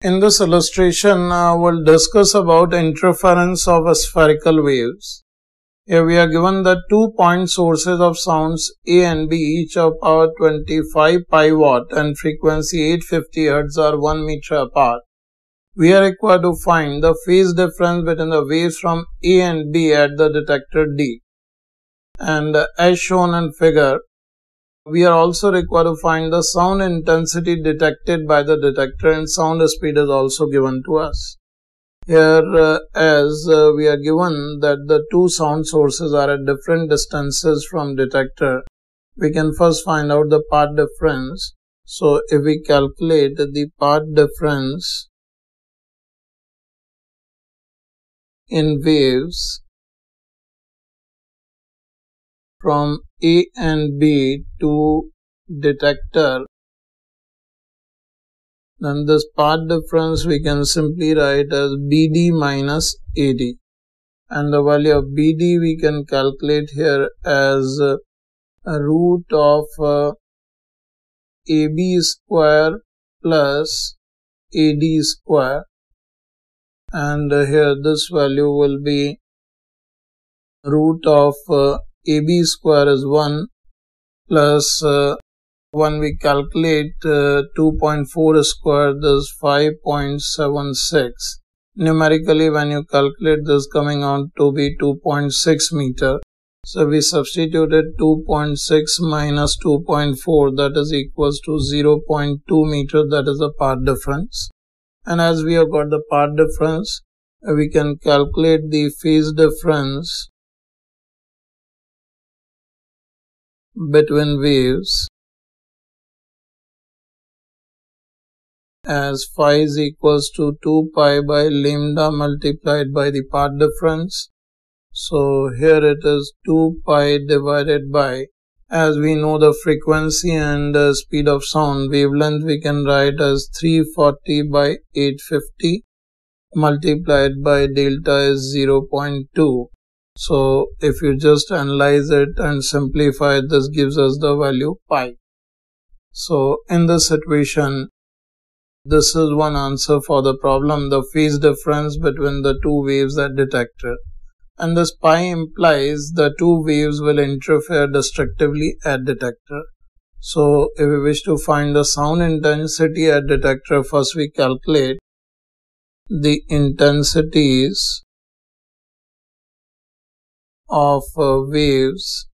In this illustration, we'll discuss about interference of spherical waves. Here we are given the 2 point sources of sounds A and B, each of power 25 pi watt and frequency 850 Hz are 1 meter apart. We are required to find the phase difference between the waves from A and B at the detector D. And as shown in figure, we are also required to find the sound intensity detected by the detector, and sound speed is also given to us. Here as we are given that the two sound sources are at different distances from detector, we can first find out the path difference. So if we calculate the path difference in waves from A and B to detector, then this path difference we can simply write as BD minus AD, and the value of BD we can calculate here as a root of AB square plus AD square, and here this value will be root of AB square is 1 plus when we calculate 2.4 square, this is 5.76. Numerically, when you calculate this coming out to be 2.6 meter. So we substituted 2.6 minus 2.4, that is equals to 0.2 meter, that is the path difference. And as we have got the path difference, we can calculate the phase difference between waves as phi is equals to 2 pi by lambda multiplied by the path difference. So here it is 2 pi divided by, as we know the frequency and speed of sound, wavelength we can write as 340 by 850 multiplied by delta is 0.2. So if you just analyze it and simplify it, this gives us the value pi. So in this situation, this is one answer for the problem, the phase difference between the two waves at detector. And this pi implies the two waves will interfere destructively at detector. So if we wish to find the sound intensity at detector, first we calculate the intensities of waves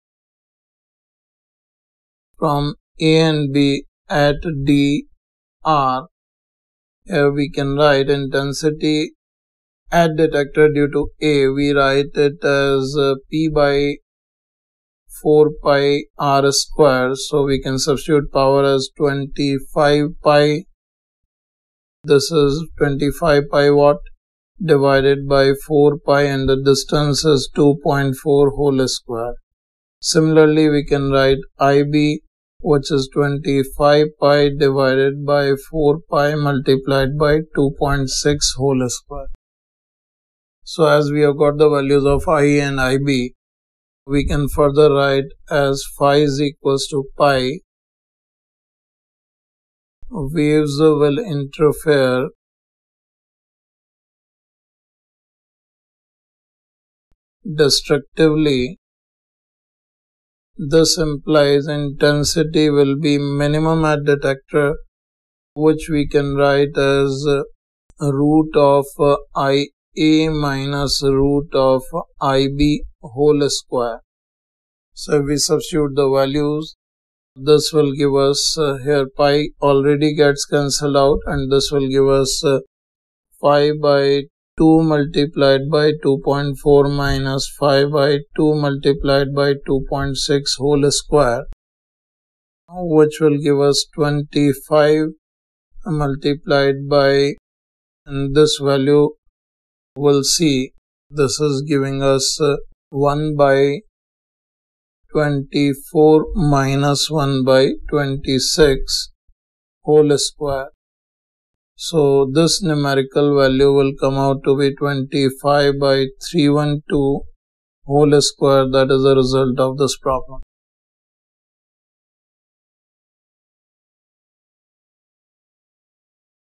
from A and B at D R. Here we can write intensity at detector due to A, we write it as P by 4 pi R square. So we can substitute power as 25 pi. This is 25 pi watt divided by 4 pi, and the distance is 2.4 whole square. Similarly, we can write IB, which is 25 pi divided by 4 pi multiplied by 2.6 whole square. So as we have got the values of I and IB, we can further write as phi is equals to pi. Waves will interfere destructively. This implies intensity will be minimum at detector, which we can write as root of IA minus root of IB whole square. So if we substitute the values, this will give us here pi already gets cancelled out, and this will give us 5 by 2 multiplied by 2.4 minus 5 by 2 multiplied by 2.6 whole square, which will give us 25 multiplied by, and this value we'll see, this is giving us 1 by 24 minus 1 by 26 whole square. So this numerical value will come out to be 25 by 312 whole square. That is the result of this problem.